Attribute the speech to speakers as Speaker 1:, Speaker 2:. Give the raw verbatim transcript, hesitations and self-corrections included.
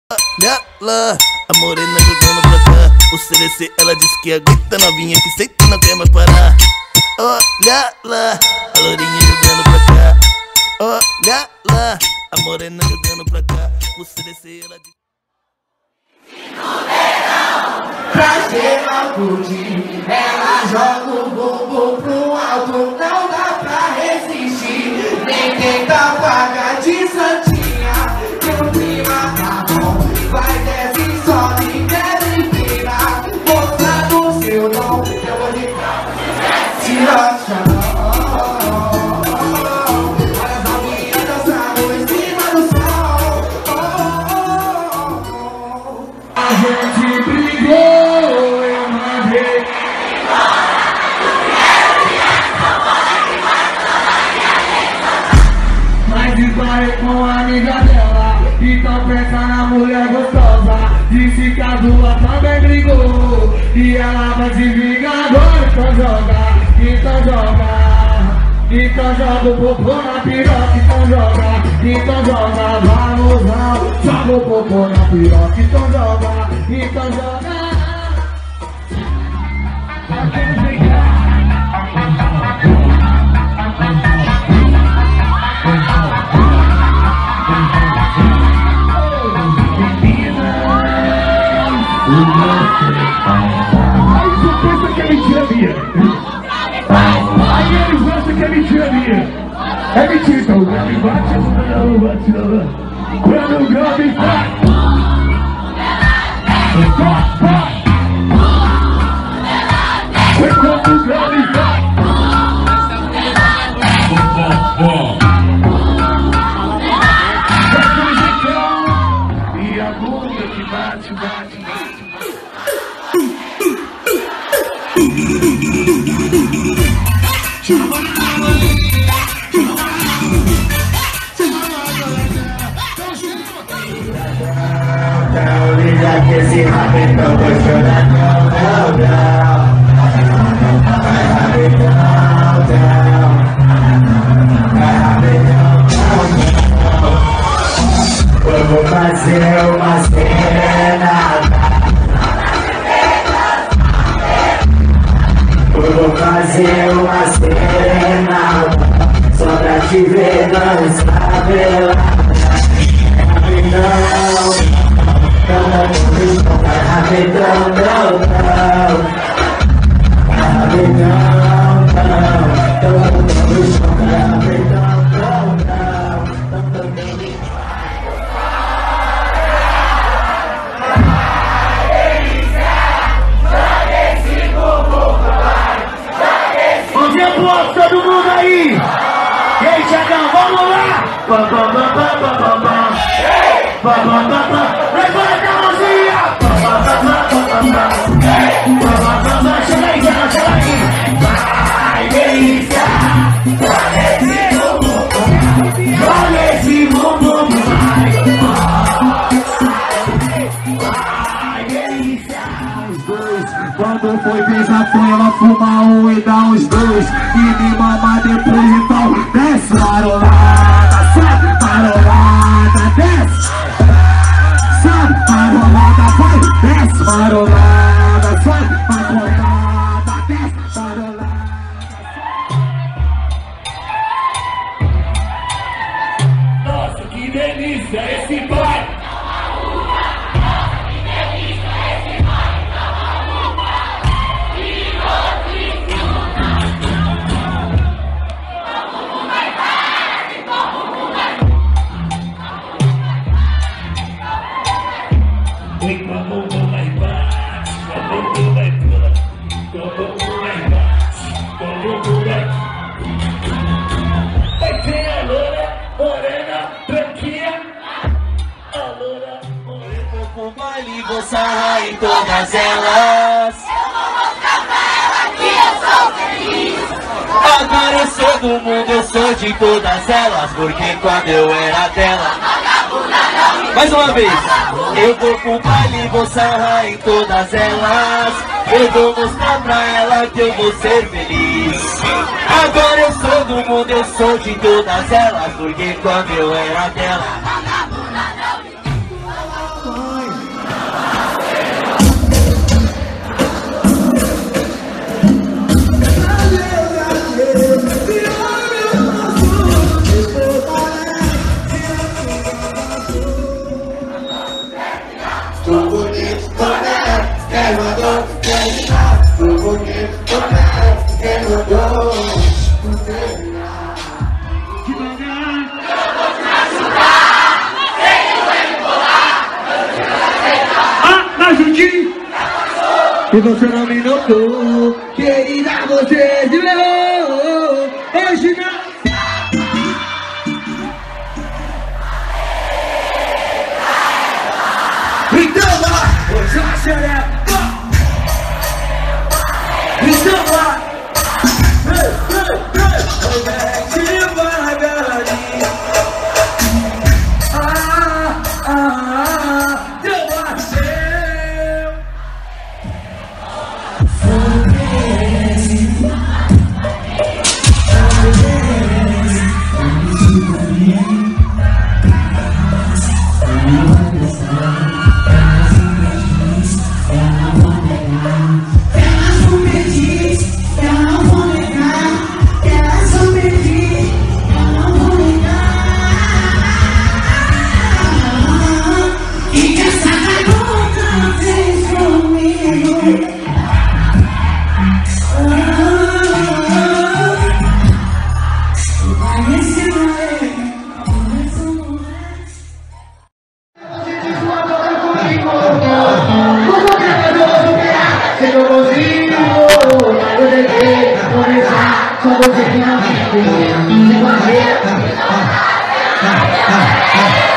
Speaker 1: Olha lá, a morena jogando pra cá. O C D C ela disse que aguenta, novinha que senta não quer mais parar. Olha lá, a lourinha jogando pra cá. Olha lá, a morena jogando pra cá. O C D C ela disse
Speaker 2: no verão, pra geral curtir, ela joga o bumbum pro alto, não dá pra resistir. Nem tenta pagar de santinha, que o clima tá bom. Vai, desce, sobe, quer empina, mostrando seu dom. Eu vou de carro, se acha. A gente brigou, eu mandei. Mas esbarrei com a amiga dela, então pensa na mulher gostosa. Disse que a duas também brigou e ela vai se vingar agora. Então joga, então joga. Então joga o popô na piroca, então joga, então joga, vamos lá, joga o popô na piroca, então joga, então joga. Aí você pensa que é mentira minha. Aí eles acham que é mentira minha. É mentira, então o grave bate, não bate, não. Quando o grave bate, foi quando o grave bate. Daquele jeitão, e a bunda que bate, bate, bate. Não liga que esse rabetão vai chorar, não, não, não. Vai rabetão, não. Vai rabetão, não, não. Eu vou fazer uma cena. Eu vou fazer uma cena só pra te ver dançar pelada. Não, não, não, vai rapidão, não, não. Vai rapidão, não, não, não, vai rapidão, não, não. Todo mundo aí! E aí, Thiagão, vamos lá! Pam, pam, pam, pam, pam, pam, pam. Pam, pam, pam, pam. Levanta a mãozinha! Pam, pam, pam, pam, pam, pam. Pam, pam, pam, pam. Chega aí, Thiagão, chega aí! Vai, delícia! Olha esse bumbum! Olha esse bumbum! Vai, delícia! Os dois, quando foi beijar foi ela fuma um e dá uns dois. E me mama depois, então desce marolada, sai marolada, desce. Sai marolada, vai, desce marolada, sai marolada, desce marolada. Nossa, que delícia esse pai! Vem com a mão lá embaixo, com a mão lá embaixo, com a mão lá embaixo, com a mão lá embaixo. Aí tem a loura, morena, branquinha. A loura, morena. Eu vou pro baile, vou sarrar em todas elas.
Speaker 3: Eu vou mostrar pra ela que eu sou feliz.
Speaker 2: Agora eu sou do mundo, eu sou de todas elas. Porque quando eu era dela, mais uma vez, eu vou pro baile, vou sarrar em todas elas. Eu vou mostrar pra ela que eu vou ser feliz. Agora eu sou do mundo, eu sou de todas elas. Porque quando eu era dela, Tô bonito, tô bem, quem mandou, quem está. Tô bonito, tô bem, quem mandou, não terminar. Devagar. Eu vou te ajudar, sei que vai me bolar. Ah, mas Judinho. E você não me notou, querida, você de meu, hoje não. Então vai, hoje a xereca. Então vai, ei, ei, ei, mete devagarinho. Ah, ah, ah, eu achei. Só você que não me tem, sem fazer.